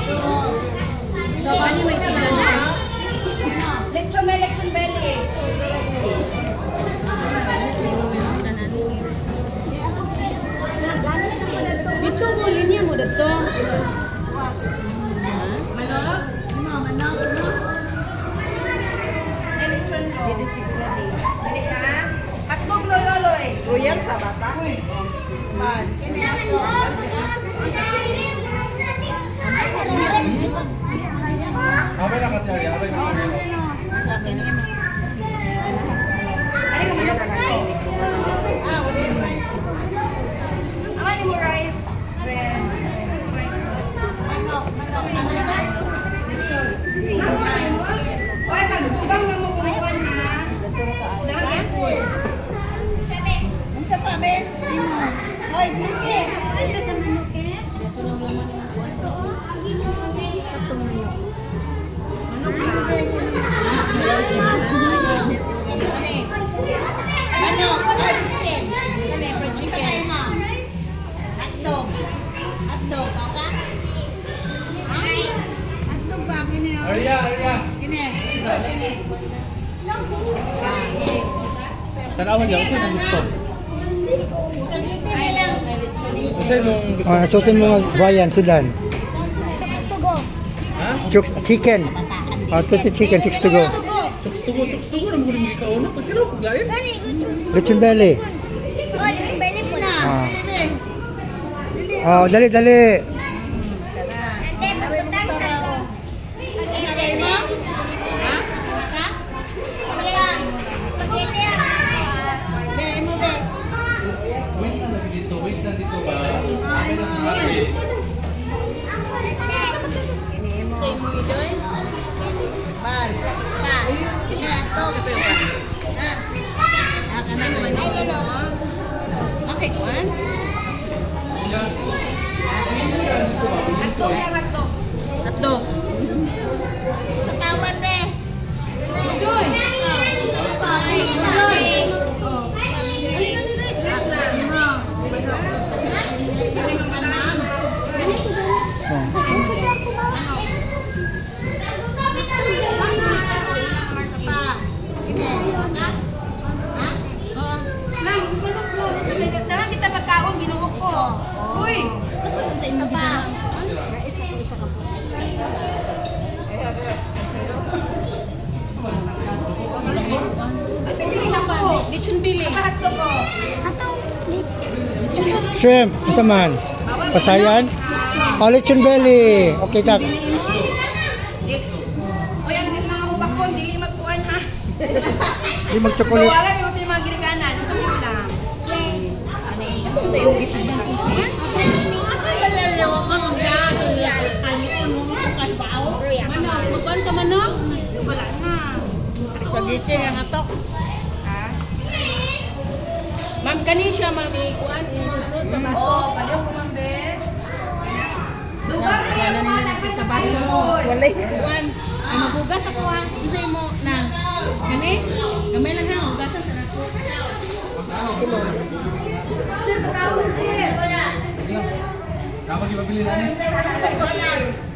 So, kani may sila na. Lechon na lechon belly. Dito mo, linya mo dito. Manok? Manok. Lechon mo. Dili ka? Hotdog loy-loy. Royal sa bata. Man. Kini ako. Abay na katiyari, abay na katiyari. Sa akin mo. Ay, mo na ako. Wala yung rice. Ano mo rice? Manok. Ay, magbugang na mo kumukuhan ha. Dami po. Ang sa pa, be? Hoy, blisi. Ito sa manok eh. Ito lang naman yung manok, chicken. Chicken. Hotdog. Hotdog, ka? Hotdog ba? Gini. Arya. Gini. Tanawan niya, kasi nang gusto. Ay lang. Kasi nung gusto. Susin mo nga Bayan, Sudan. Ha? Chicken. Chicken, 6 to go. Chokes to go, naman ko rin ikaw na. Pagkiraw, paglain. Lechon belly. Oh, dali. Wait na dito ba? Abay na si Mari. Say mo doon. Ban. Pa. Ini ato. Okay, kuan. Hotdog. Kawan deh. Joy. Kita pagkaon ginuok ko. Uy. Ito pa. Isa ka po. Lechon bili. Hotdog ko. Shrimp, isa man. Pasayan. Oh, lechon belly. Okay, tak. O yung mga ubak ko, hindi magkuhan ha. Di mag-chocolate. Wala yung sa mga girikanan. Sa mga lang. Ito yung gisnan ko. Malalawa ka mag-dahil. Kami ko nung kabaw. Manok, magkuhan ka manok? Wala na. Spaghetti na nga to. Ma'am, kani siya kuan isusod sa baso. Oo, paliw ko ma'am be. Sana nila nasud sa baso. Walay kuan. Ay maghugas ako ha. Unsay mo na. Kani? Gamay lang ha, hugasan sa nako. Sir, pagkaon sir. Kapag ibabili na niya.